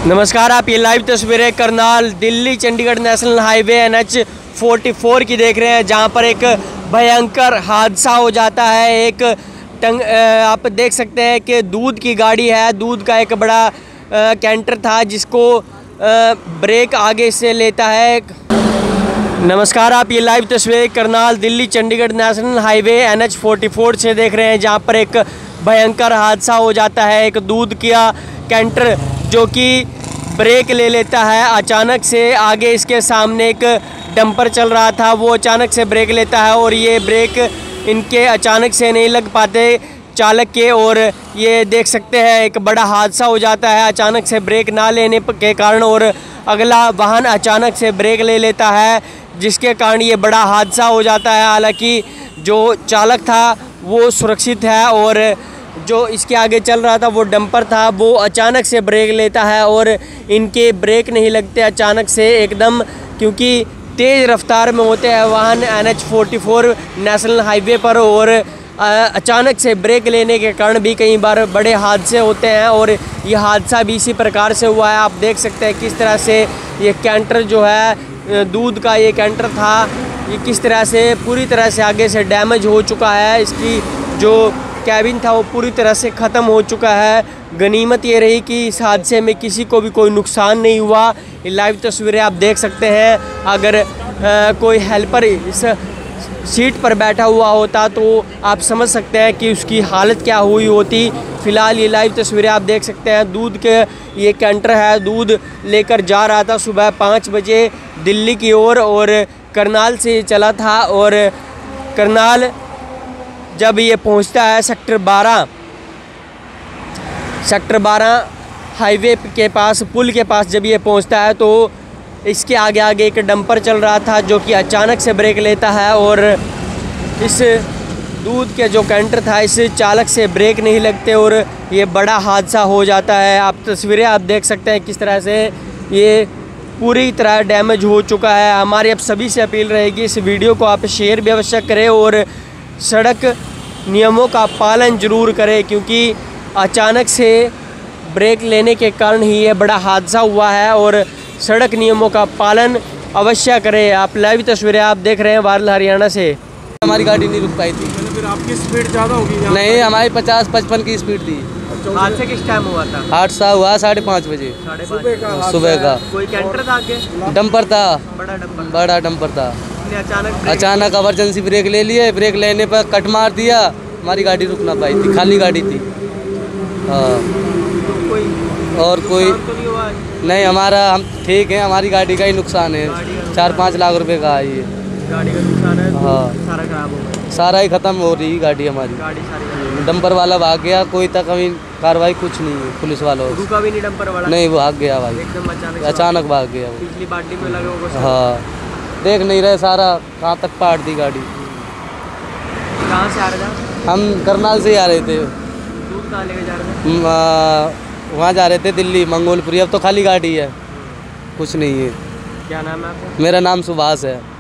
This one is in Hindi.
नमस्कार, आप ये लाइव तस्वीरें Karnal Delhi Chandigarh national highway NH 44 की देख रहे हैं, जहां पर एक भयंकर हादसा हो जाता है। आप देख सकते हैं कि दूध की गाड़ी है, दूध का एक बड़ा कैंटर था जिसको ब्रेक आगे से लेता है। नमस्कार, आप ये लाइव तस्वीरें Karnal Delhi Chandigarh national highway NH 44 से देख रहे हैं, जहां पर एक भयंकर हादसा हो जाता है। एक दूध का कैंटर जो कि ब्रेक ले लेता है, अचानक से आगे इसके सामने एक डंपर चल रहा था, वो अचानक से ब्रेक लेता है और ये ब्रेक इनके अचानक से नहीं लग पाते चालक के, और ये देख सकते हैं एक बड़ा हादसा हो जाता है अचानक से ब्रेक ना लेने के कारण, और अगला वाहन अचानक से ब्रेक ले लेता है जिसके कारण ये बड़ा हादसा हो जाता है। हालांकि जो चालक था वो सुरक्षित है और जो इसके आगे चल रहा था वो डंपर था, वो अचानक से ब्रेक लेता है और इनके ब्रेक नहीं लगते अचानक से एकदम, क्योंकि तेज़ रफ्तार में होते हैं वाहन NH 44 नेशनल हाईवे पर, और अचानक से ब्रेक लेने के कारण भी कई बार बड़े हादसे होते हैं। और ये हादसा भी इसी प्रकार से हुआ है। आप देख सकते हैं किस तरह से ये कैंटर जो है, दूध का ये कैंटर था, ये किस तरह से पूरी तरह से आगे से डैमेज हो चुका है। इसकी जो कैबिन था वो पूरी तरह से ख़त्म हो चुका है। गनीमत ये रही कि इस हादसे में किसी को भी कोई नुकसान नहीं हुआ। ये लाइव तस्वीरें आप देख सकते हैं। अगर कोई हेल्पर इस सीट पर बैठा हुआ होता तो आप समझ सकते हैं कि उसकी हालत क्या हुई होती। फ़िलहाल ये लाइव तस्वीरें आप देख सकते हैं। दूध के ये कैंटर है, दूध लेकर जा रहा था सुबह 5 बजे दिल्ली की ओर, और करनाल से चला था, और करनाल जब ये पहुंचता है सेक्टर 12 हाईवे के पास, पुल के पास जब ये पहुंचता है तो इसके आगे एक डंपर चल रहा था जो कि अचानक से ब्रेक लेता है, और इस दूध के जो कैंटर था इस चालक से ब्रेक नहीं लगते और ये बड़ा हादसा हो जाता है। आप तस्वीरें आप देख सकते हैं किस तरह से ये पूरी तरह डैमेज हो चुका है। हमारी अब सभी से अपील रहेगी, इस वीडियो को आप शेयर भी अवश्य करें और सड़क नियमों का पालन ज़रूर करें, क्योंकि अचानक से ब्रेक लेने के कारण ही ये बड़ा हादसा हुआ है। और सड़क नियमों का पालन अवश्य करें। आप लाइव तस्वीरें आप देख रहे हैं वायरल हरियाणा से। हमारी गाड़ी नहीं रुक पाई थी। फिर आपकी स्पीड ज़्यादा होगी? नहीं, हमारी 50-55 की स्पीड थी। हादसा किस टाइम हुआ था? हादसा हुआ 5:30 बजे सुबह का। कोई कैंटर था आगे? डंपर था, बड़ा डंपर था। अचानक इमरजेंसी ब्रेक ले लिए, ब्रेक लेने पर कट मार दिया, हमारी गाड़ी रुक ना पाई थी, खाली गाड़ी थी। हाँ, और कोई नहीं, हमारा हम ठीक है, हमारी गाड़ी का ही नुकसान है। 4-5 लाख रुपए का है ये गाड़ी का नुकसान है। हाँ, सारा खराब हो गया, सारा ही ख़त्म हो रही गाड़ी हमारी। गाड़ी सारी डंपर वाला भाग गया, कोई तक अभी कार्रवाई कुछ नहीं है पुलिस वालों। रुका भी नहीं डंपर वाला? नहीं, वो भाग गया भाई, एकदम अचानक भाग गया वो। पिछली बाल्टी में लगे होगा। हाँ, देख नहीं रहे, सारा कहाँ तक पाट दी गाड़ी। कहाँ से आ रहे थे? हम करनाल से ही आ रहे थे। दूध कहाँ लेके जा रहे थे? वहाँ जा रहे थे दिल्ली मंगोलपुरी। अब तो खाली गाड़ी है, कुछ नहीं है। क्या नाम है आपका? मेरा नाम सुभाष है।